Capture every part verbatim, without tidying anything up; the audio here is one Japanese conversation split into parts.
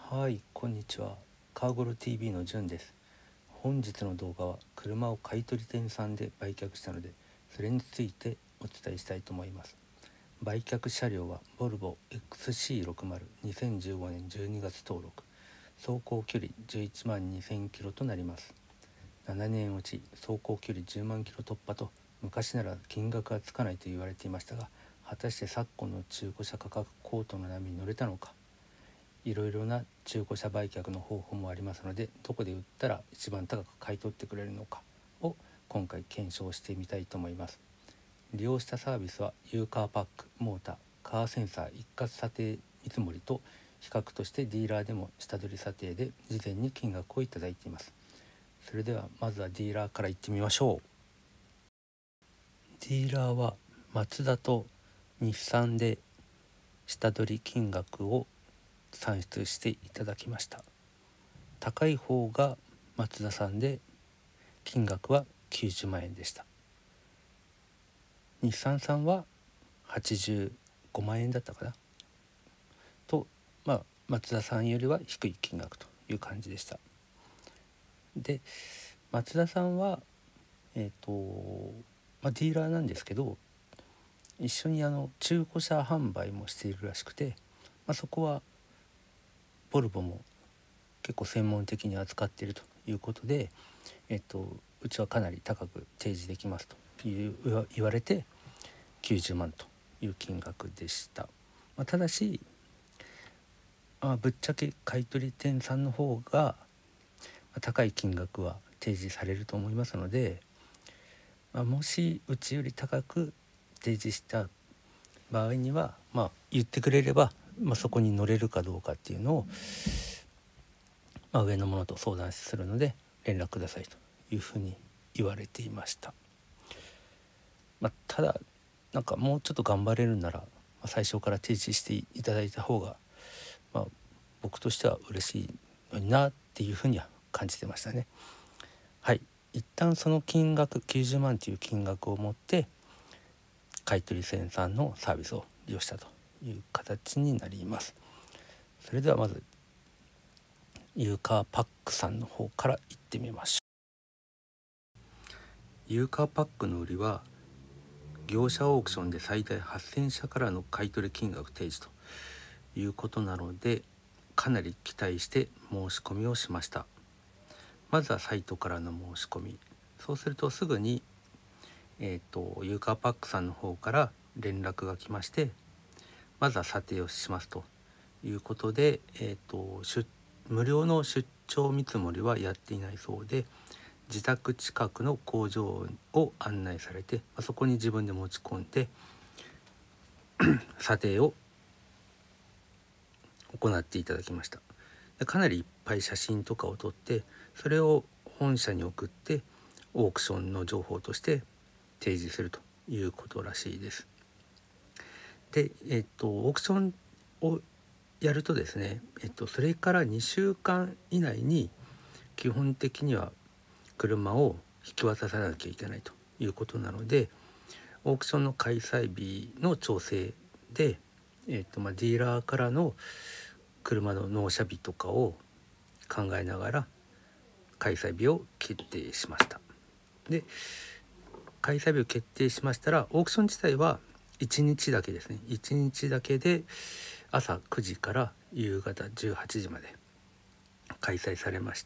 はい、こんにちは。カーゴロ ティーブイ のじゅんです。本日の動画は車を買取店さんで売却したので、それについてお伝えしたいと思います。売却車両はボルボ エックスシーろくじゅう にせんじゅうごねんじゅうにがつ登録、走行距離じゅういちまんにせんキロとなります。ななねんうち走行距離じゅうまんキロ突破と、昔なら金額がつかないと言われていましたが、果たして昨今の中古車価格高騰の波に乗れたのか。いろいろな中古車売却の方法もありますので、どこで売ったら一番高く買い取ってくれるのかを今回検証してみたいと思います。利用したサービスはユーカーパック、モーター、カーセンサー一括査定見積もりと、比較としてディーラーでも下取り査定で事前に金額をいただいています。それではまずはディーラーから行ってみましょう。ディーラーはマツダと日産で下取り金額を算出していただきました。高い方がマツダさんで金額はきゅうじゅうまんえんでした。日産さんははちじゅうごまんえんだったかなと、まあマツダさんよりは低い金額という感じでした。でマツダさんはえっ、ー、と、まあ、ディーラーなんですけど、一緒にあの中古車販売もしているらしくて、まあ、そこはボルボも結構専門的に扱っているということで、えっと、うちはかなり高く提示できますという言われてきゅうじゅうまんという金額でした。まあ、ただし、まあ、ぶっちゃけ買取店さんの方が高い金額は提示されると思いますので、まあ、もしうちより高く提示した場合には、まあ、言ってくれれば、まあ、そこに乗れるかどうかっていうのを、まあ、上の者と相談するので連絡くださいというふうに言われていました。まあ、ただなんかもうちょっと頑張れるなら、まあ、最初から提示していただいた方が、まあ、僕としては嬉しいのになっていうふうには感じてましたね。はい、一旦その金額きゅうじゅうまんという金額を持って買取店さんのサービスを利用したという形になります。それではまずユーカーパックさんの方から行ってみましょう。ユーカーパックの売りは業者オークションで最大はっせんしゃからの買取金額提示ということなので、かなり期待して申し込みをしました。まずはサイトからの申し込み、そうするとすぐに、えーと、ユーカーパックさんの方から連絡が来まして、まずは査定をしますということで、えーと、出無料の出張見積もりはやっていないそうで、自宅近くの工場を案内されて、そこに自分で持ち込んで査定を行っていただきました。でかなりいっぱい写真とかを撮って、それを本社に送ってオークションの情報として提示するということらしいです。で、えっと、オークションをやるとですね、えっと、それからにしゅうかん以内に基本的には車を引き渡さなきゃいけないということなので、オークションの開催日の調整で、えーとまあ、ディーラーからの車の納車日とかを考えながら開催日を決定しました。で開催日を決定しましたら、オークション自体はいちにちだけですね。いちにちだけで朝くじから夕方じゅうはちじまで開催されまして、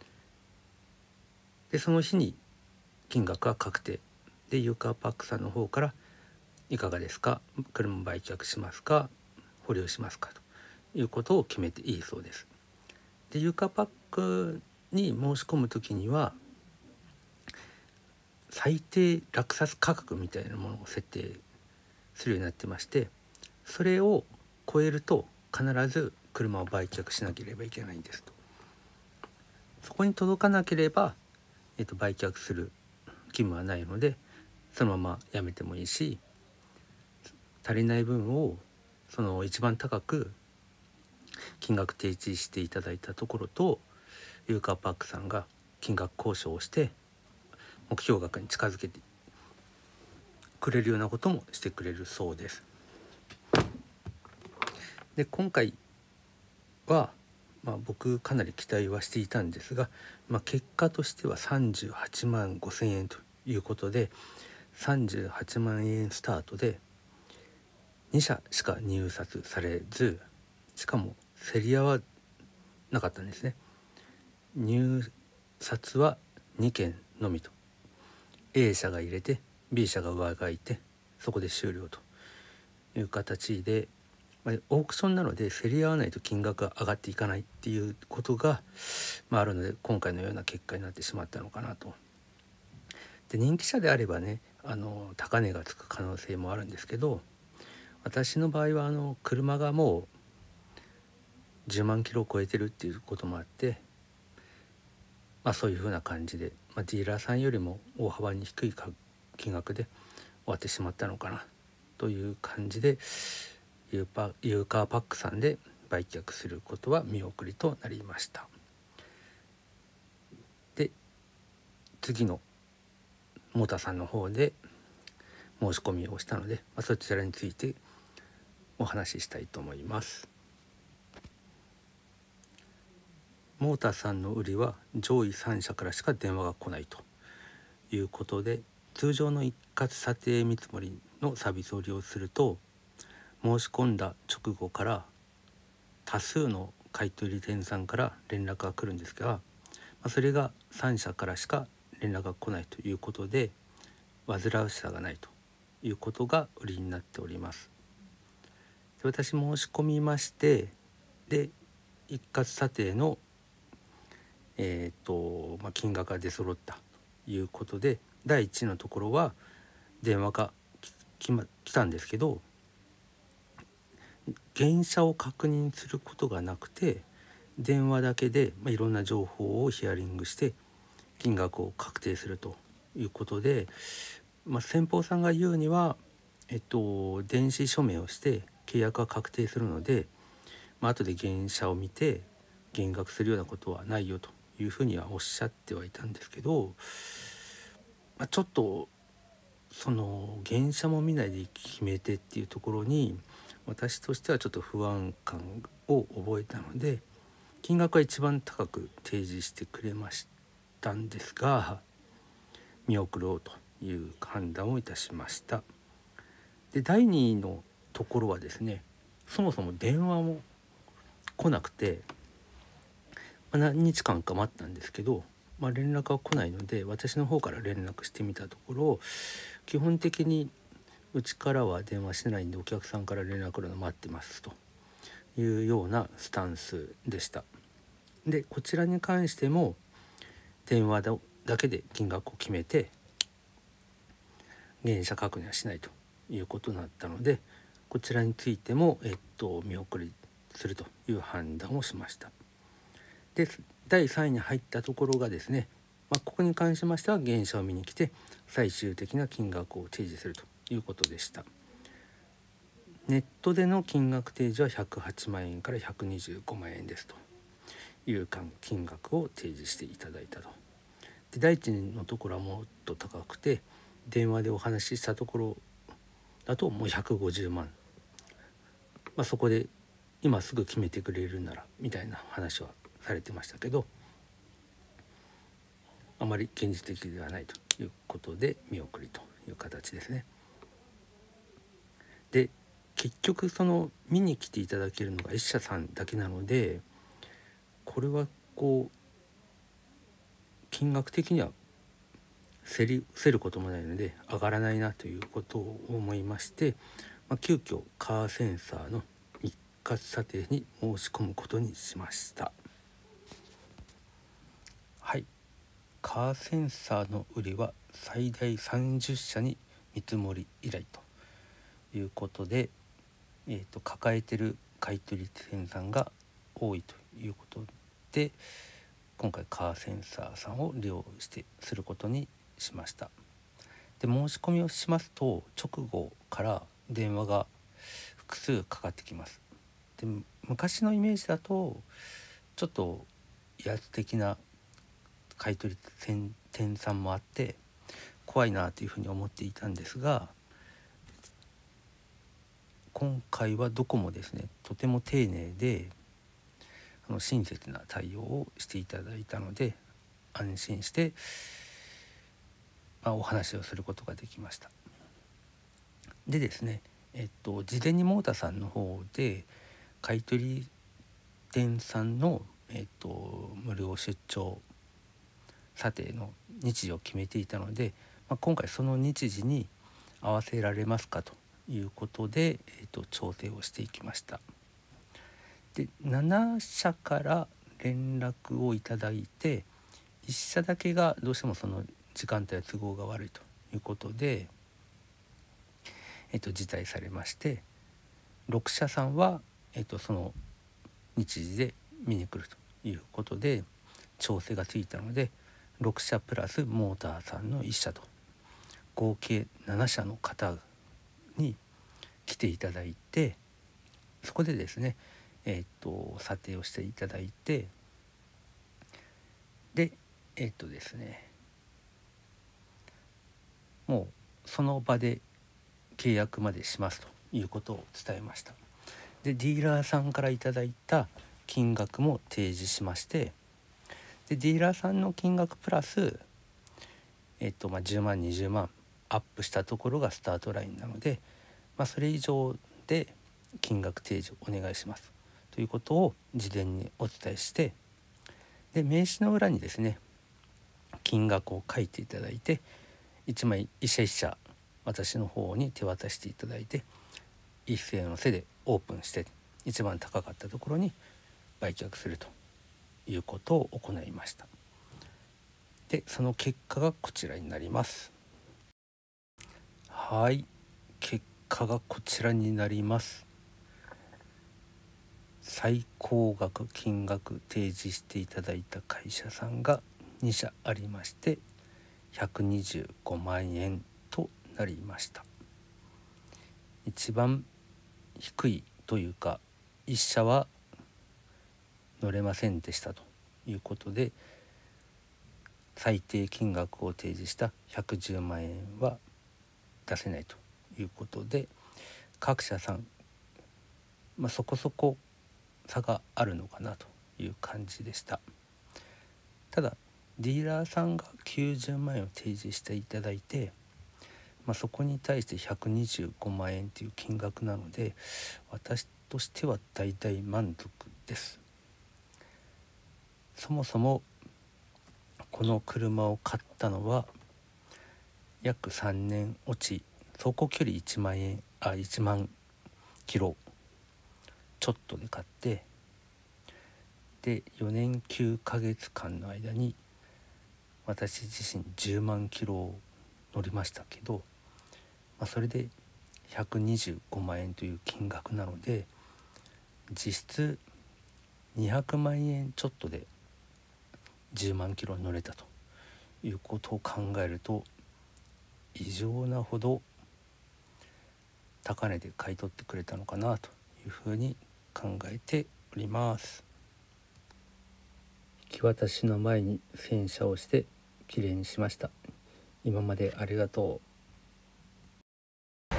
でその日に金額は確定で、ユーカーパックさんの方からいかがですか、車売却しますか、保留しますかということを決めていいそうです。でユーカーパックに申し込むときには最低落札価格みたいなものを設定するようになってまして、それを超えると必ず車を売却しなければいけないんですと。そこに届かなければ、えっと、売却する義務はないので、そのままやめてもいいし、足りない分をその一番高く金額提示していただいたところと、ユーカーパックさんが金額交渉をして目標額に近づけてくれるようなこともしてくれるそうです。で今回はまあ、僕かなり期待はしていたんですが、まあ、結果としてはさんじゅうはちまんごせんえんということで、さんじゅうはちまんえんスタートでに社しか入札されず、しかも競り合わなかったんですね。入札はにけんのみと、 A 社が入れて B 社が上書いて、そこで終了という形で、まあ、オークションなので競り合わないと金額が上がっていかないっていうことが、まあ、あるので、今回のような結果になってしまったのかなと。で、人気車であればね、あの高値がつく可能性もあるんですけど、私の場合はあの車がもうじゅうまんキロを超えてるっていうこともあって、まあ、そういうふうな感じで、まあ、ディーラーさんよりも大幅に低い金額で終わってしまったのかなという感じで、ユーパユーカーパックさんで売却することは見送りとなりました。で、次のモーターさんの方で申し込みをしたので、まあ、そちらについてお話ししたいと思います。モーターさんの売りは上位さん社からしか電話が来ないということで、通常の一括査定見積もりのサービスを利用すると、申し込んだ直後から多数の買取店さんから連絡が来るんですが、まあ、それがさん社からしか連絡が来ないということで、煩わしさがないということが売りになっております。で、私申し込みまして、で一括査定のえーとまあ、金額が出揃ったということで、だいいちのところは電話がき、ま、来たんですけど、原車を確認することがなくて、電話だけで、まあ、いろんな情報をヒアリングして金額を確定するということで、まあ、先方さんが言うには、えっと、電子署名をして契約が確定するので、まあ後で原車を見て減額するようなことはないよというふうにはおっしゃってはいたんですけど、まあ、ちょっとその原車も見ないで決めてっていうところに、私としてはちょっと不安感を覚えたので、金額は一番高く提示してくれましたんですが、見送ろうという判断をいたしました。で、だいにのところはですね、そもそも電話も来なくて、まあ、何日間か待ったんですけど、まあ、連絡が来ないので、私の方から連絡してみたところ、基本的にうちからは電話してないんで、お客さんから連絡来るの待ってますというようなスタンスでした。で、こちらに関しても電話だけで金額を決めて原車確認はしないということになったので、こちらについても、えっと、見送りするという判断をしました。で、だいさんいに入ったところがですね、まあ、ここに関しましては原車を見に来て最終的な金額を提示するということでした。ネットでの金額提示はひゃくはちまんえんからひゃくにじゅうごまんえんですという金額を提示していただいたと。で、だいいちのところはもっと高くて、電話でお話ししたところだともうひゃくごじゅうまん、まあ、そこで今すぐ決めてくれるならみたいな話はされてましたけど、あまり現実的ではないということで見送りという形ですね。で、結局その見に来ていただけるのがいっ社さんだけなので、これはこう金額的には競り競ることもないので上がらないなということを思いまして、まあ、急遽カーセンサーの一括査定に申し込むことにしました。はい、カーセンサーの売りは最大さんじゅっ社に見積もり依頼ということで、えーと、抱えてる買取店さんが多いということで、今回カーセンサーさんを利用してすることにしました。で、申し込みをしますと直後から電話が複数かかってきます。で、昔のイメージだとちょっと威圧的な買取店さんもあって怖いなというふうに思っていたんですが、今回はどこもですね、とても丁寧で、 その親切な対応をしていただいたので安心して、まあ、お話をすることができました。でですね、えっと事前にモータさんの方で買取店さんの、えっと、無料出張査定の日時を決めていたので、まあ、今回その日時に合わせられますかということで、えっと、調整をしていきました。でなな社から連絡をいただいていっ社だけがどうしてもその時間帯都合が悪いということで、えっと、辞退されまして、ろく社さんは、えっと、その日時で見に来るということで調整がついたので、ろく社プラスモーターさんのいっ社と合計なな社の方に来ていただいて、そこでですね、えっと査定をしていただいて、でえっとですねもうその場で契約までしますということを伝えました。でディーラーさんからいただいた金額も提示しまして、でディーラーさんの金額プラス、えっとまあ、じゅうまんにじゅうまんアップしたところがスタートラインなので、まあ、それ以上で金額提示をお願いしますということを事前にお伝えして、で名刺の裏にですね金額を書いていただいていちまい一社一社私の方に手渡していただいて、一斉の背でオープンして一番高かったところに売却するということを行いました。でその結果がこちらになります。はい、結果がこちらになります。最高額金額提示していただいた会社さんがに社ありましてひゃくにじゅうごまんえんとなりました。一番低いというかいっ社は乗れませんでしたということで、最低金額を提示したひゃくじゅうまんえんは出せないということで、各社さん、まあ、そこそこ差があるのかなという感じでした。ただディーラーさんがきゅうじゅうまんえんを提示していただいて、まあ、そこに対してひゃくにじゅうごまんえんという金額なので私としては大大満足です。そもそもこの車を買ったのは約さんねん落ち、走行距離いちまんえんあいちまんキロちょっとで買って、でよねんきゅうかげつかんの間に私自身じゅうまんキロ乗りましたけど、まあ、それでひゃくにじゅうごまんえんという金額なので実質にひゃくまんえんちょっとでじゅうまんキロ乗れたということを考えると異常なほど高値で買い取ってくれたのかなというふうに考えております。引き渡しの前に洗車をしてきれいにしました。今までありがとう。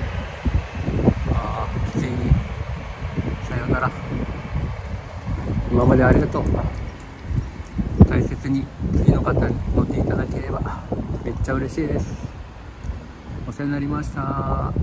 ああ、ついにさよなら。今までありがとう。大切に次の方に乗っていただければめっちゃ嬉しいです。お世話になりました。はい、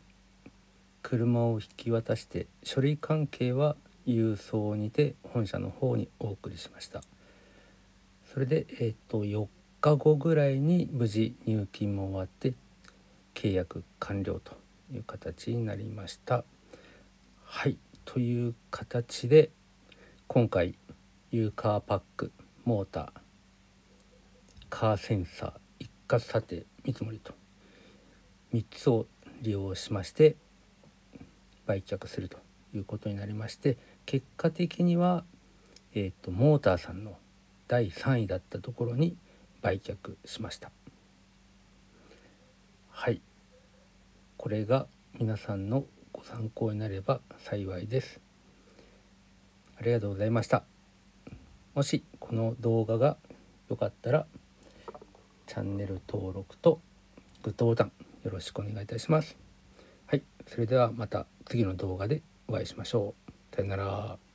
車を引き渡して書類関係は郵送にて本社の方にお送りしました。それで、えー、とよっかごぐらいに無事入金も終わって契約完了という形になりました。はい、という形で今回ユーカーパック、モーター、カーセンサー、一括査定、見積もりとみっつを利用しまして売却するということになりまして、結果的には、えー、とモーターさんのだいさんいだったところに売却しました。はい、これが皆さんのご参考になれば幸いです。ありがとうございました。もしこの動画が良かったらチャンネル登録とグッドボタンよろしくお願いいたします。はい、それではまた次の動画でお会いしましょう。 さよなら。